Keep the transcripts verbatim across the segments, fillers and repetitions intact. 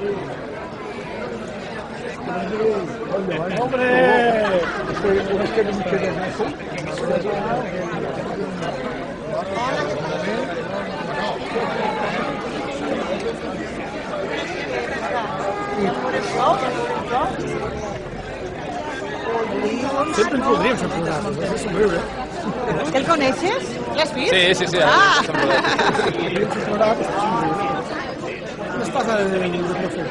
¡Hombre! ¿No es que no me quede nada? Sempre en podríem fer programes, és de somriure. El coneixes? L'has vist? Sí, sí, sí. Ah! Podríem fer programes, és somriure. No es parla de micròfon.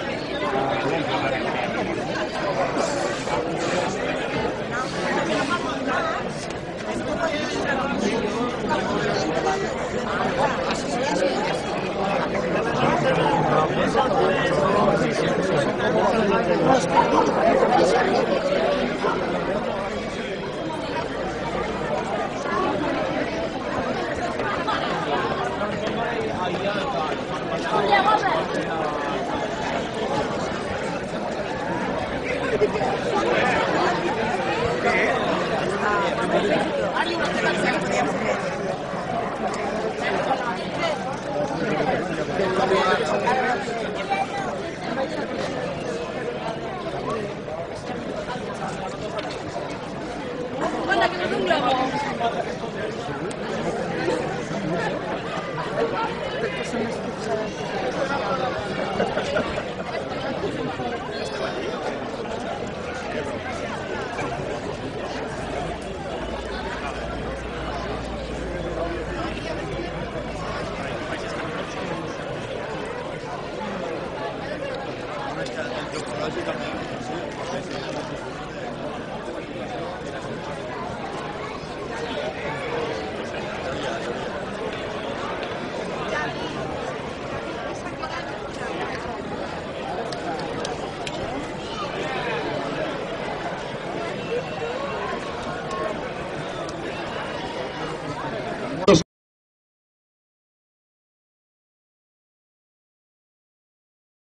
Anda, que no es un globo.